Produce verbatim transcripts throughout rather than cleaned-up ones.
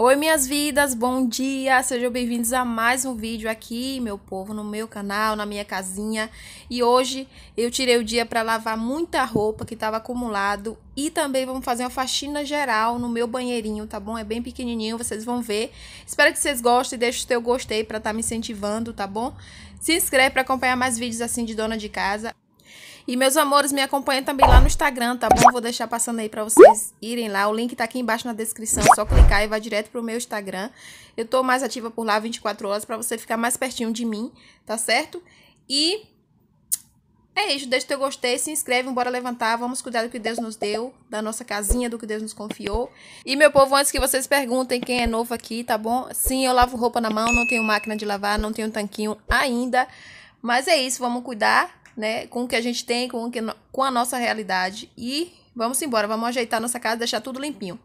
Oi, minhas vidas, bom dia, sejam bem-vindos a mais um vídeo aqui, meu povo, no meu canal, na minha casinha. E hoje eu tirei o dia para lavar muita roupa que estava acumulado e também vamos fazer uma faxina geral no meu banheirinho, tá bom? É bem pequenininho, vocês vão ver. Espero que vocês gostem, deixa o seu gostei para estar tá me incentivando, tá bom? Se inscreve para acompanhar mais vídeos assim de dona de casa. E meus amores, me acompanhem também lá no Instagram, tá bom? Vou deixar passando aí pra vocês irem lá. O link tá aqui embaixo na descrição, é só clicar e vai direto pro meu Instagram. Eu tô mais ativa por lá vinte e quatro horas pra você ficar mais pertinho de mim, tá certo? E é isso, deixa o teu gostei, se inscreve, bora levantar, vamos cuidar do que Deus nos deu, da nossa casinha, do que Deus nos confiou. E meu povo, antes que vocês perguntem quem é novo aqui, tá bom? Sim, eu lavo roupa na mão, não tenho máquina de lavar, não tenho tanquinho ainda. Mas é isso, vamos cuidar, né, com o que a gente tem, com, o que, com a nossa realidade. E vamos embora, vamos ajeitar nossa casa, deixar tudo limpinho.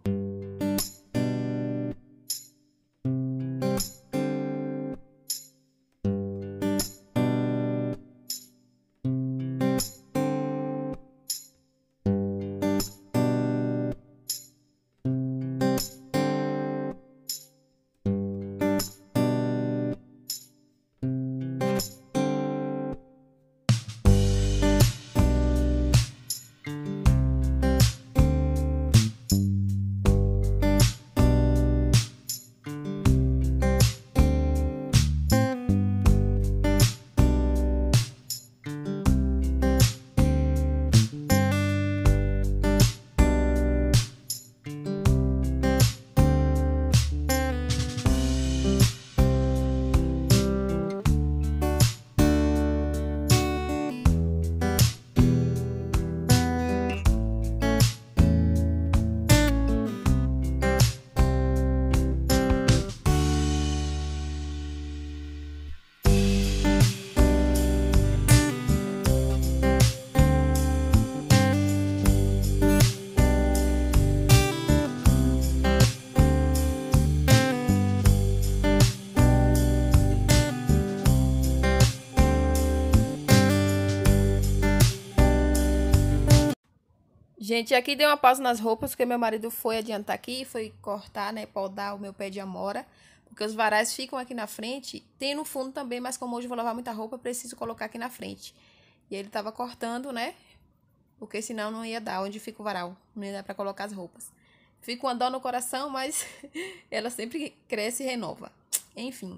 Gente, aqui dei uma pausa nas roupas, porque meu marido foi adiantar aqui, foi cortar, né, podar o meu pé de amora, porque os varais ficam aqui na frente, tem no fundo também, mas como hoje eu vou lavar muita roupa, preciso colocar aqui na frente. E ele tava cortando, né, porque senão não ia dar onde fica o varal, não ia dar pra colocar as roupas. Fica uma dó no coração, mas ela sempre cresce e renova. Enfim.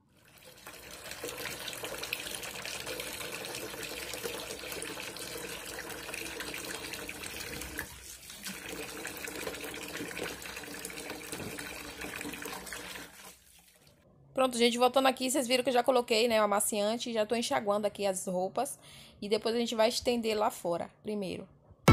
Pronto, gente, voltando aqui, vocês viram que eu já coloquei, né, o amaciante, já tô enxaguando aqui as roupas e depois a gente vai estender lá fora, primeiro.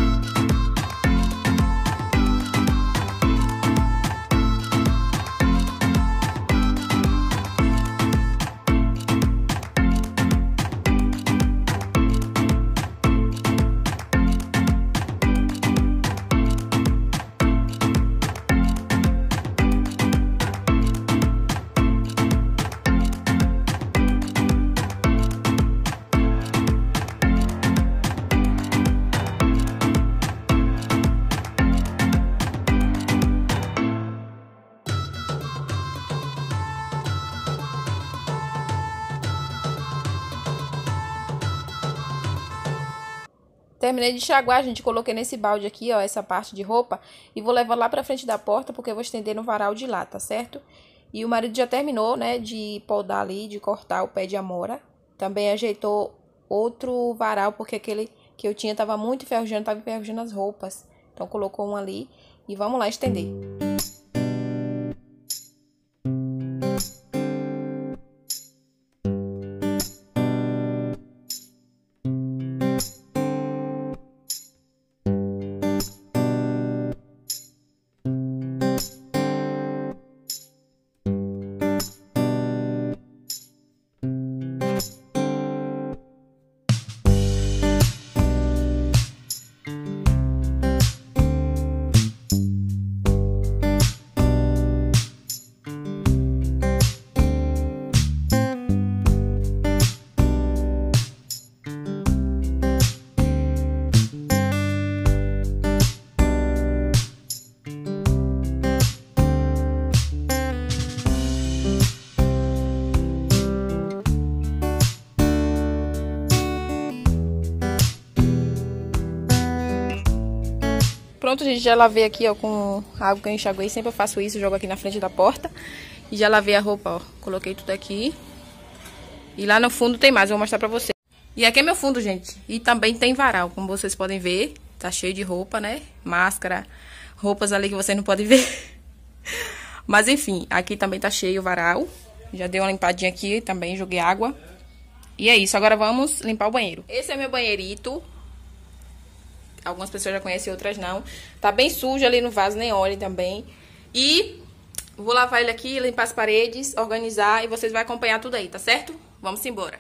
Terminei de enxaguar, gente, coloquei nesse balde aqui, ó, essa parte de roupa. E vou levar lá pra frente da porta, porque eu vou estender no varal de lá, tá certo? E o marido já terminou, né, de podar ali, de cortar o pé de amora. Também ajeitou outro varal, porque aquele que eu tinha tava muito enferrujando, tava enferrujando as roupas. Então colocou um ali e vamos lá estender. Pronto, gente, já lavei aqui, ó, com água que eu enxaguei. Sempre eu faço isso, jogo aqui na frente da porta. E já lavei a roupa, ó. Coloquei tudo aqui. E lá no fundo tem mais, eu vou mostrar pra vocês. E aqui é meu fundo, gente. E também tem varal, como vocês podem ver. Tá cheio de roupa, né? Máscara, roupas ali que vocês não podem ver. Mas enfim, aqui também tá cheio o varal. Já dei uma limpadinha aqui também, joguei água. E é isso, agora vamos limpar o banheiro. Esse é meu banheirito. Algumas pessoas já conhecem, outras não. Tá bem sujo ali no vaso, nem olhem também. E vou lavar ele aqui, limpar as paredes, organizar. E vocês vão acompanhar tudo aí, tá certo? Vamos embora.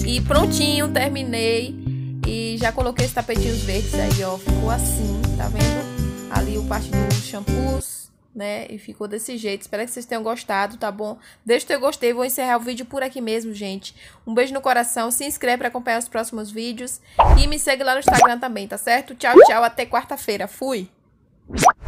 E prontinho, terminei. E já coloquei os tapetinhos verdes aí, ó. Ficou assim, tá vendo? Ali o parte dos shampoos, né? E ficou desse jeito. Espero que vocês tenham gostado, tá bom? Deixa o teu gostei. Vou encerrar o vídeo por aqui mesmo, gente. Um beijo no coração. Se inscreve pra acompanhar os próximos vídeos. E me segue lá no Instagram também, tá certo? Tchau, tchau. Até quarta-feira. Fui!